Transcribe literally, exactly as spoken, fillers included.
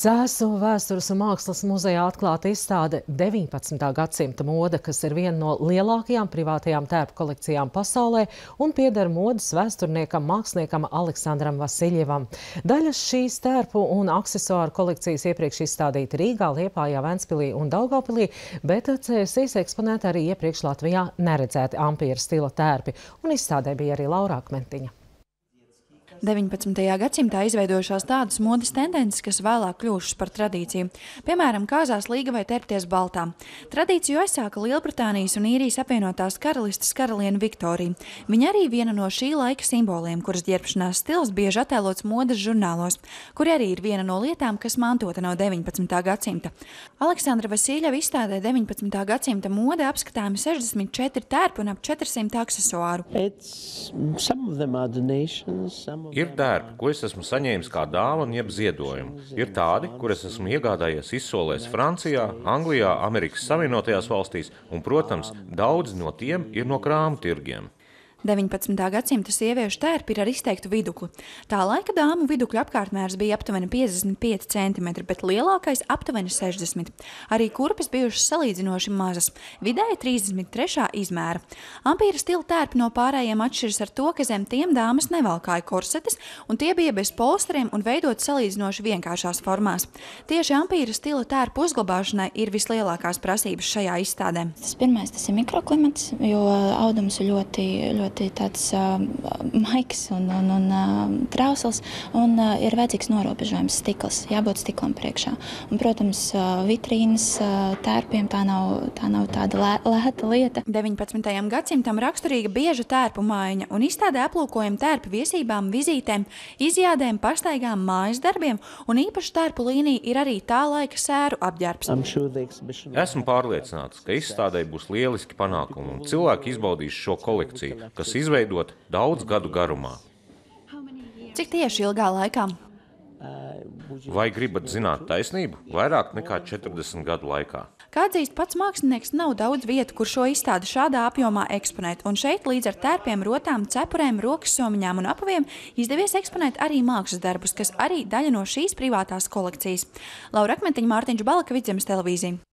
Cēsu vēstures un mākslas muzejā atklāta izstāde deviņpadsmitā gadsimta moda, kas ir viena no lielākajām privātajām tērpu kolekcijām pasaulē un pieder modes vēsturniekam, māksliniekam Aleksandram Vasiljevam. Daļas šīs tērpu un aksesuāru kolekcijas iepriekš izstādīta Rīgā, Liepājā, Ventspilī un Daugavpilī, bet C S I eksponēta arī iepriekš Latvijā neredzēti ampīra stila tērpi, un izstādē bija arī Laura Akmentiņa. deviņpadsmitajā gadsimtā izveidojušās tādas modes tendences, kas vēlāk kļuvušas par tradīciju. Piemēram, kāzās līga vai tērpties baltā. Tradīciju aizsāka Lielbritānijas un Īrijas apvienotās karalistes karaliene Viktorija. Viņa arī viena no šī laika simboliem, kuras ģērbšanās stils bieži attēlots modes žurnālos, kuri arī ir viena no lietām, kas mantota no deviņpadsmitā gadsimta. Aleksandra Vasiljeva izstādē deviņpadsmitā gadsimta mode apskatāmi sešdesmit četri tērpi un ap četrsimt aksesuāru. Ir tērpi, ko es esmu saņēmis kā dāvanu jeb ziedojumu. Ir tādi, kur es esmu iegādājies izsolēs Francijā, Anglijā, Amerikas Savienotajās valstīs, un, protams, daudzi no tiem ir no krāmu tirgiem. deviņpadsmitā gadsimta sieviešu tērpi ir ar izteiktu vidukli. Tā laika dāmu vidukļu apkārtmērs bija aptuveni piecdesmit pieci centimetri, bet lielākais aptuveni sešdesmit. Arī kurpes bijušas salīdzinoši mazas, vidēji trīsdesmit trešā izmēra. Ampīra stila tērpi no pārējiem atšķiras ar to, ka zem tiem dāmas nevalkāja korsetes, un tie bija bez polsteriem un veidot salīdzinoši vienkāršās formās. Tieši ampīra stila tērpu uzglabāšanai ir vislielākās prasības šajā izstādē. Tas pirmais, tas ir mikroklimats, jo audums ir ļoti, ļoti tāds uh, maiks un, un, un uh, trausls, un uh, ir vajadzīgs norobežojums stikls, jābūt stiklam priekšā. Un, protams, uh, vitrīnas uh, tērpiem tā nav, tā nav tāda lē, lēta lieta. deviņpadsmitajam gadsimtam raksturīga bieža tērpu maiņa, un izstādē aplūkojam tērpu viesībām, vizītēm, izjādēm, pastaigām, mājas darbiem, un īpaši tērpu līnija ir arī tā laika sēru apģērbs. Esmu pārliecināts, ka izstādē būs lieliski panākumi, un cilvēki izbaudīs šo kolekciju, kas izveidot daudz gadu garumā. Cik tieši ilgā laikā? Vai gribat zināt taisnību? Vairāk nekā četrdesmit gadu laikā. Kā atzīst pats mākslinieks, nav daudz vietu, kur šo izstādi šādā apjomā eksponēt, un šeit līdz ar tērpiem, rotām, cepurēm, rokas somiņām un apaviem izdevies eksponēt arī mākslas darbus, kas arī daļa no šīs privātās kolekcijas. Laura Akmentiņa, Mārtiņš Balaka, Vidzemes televīzija.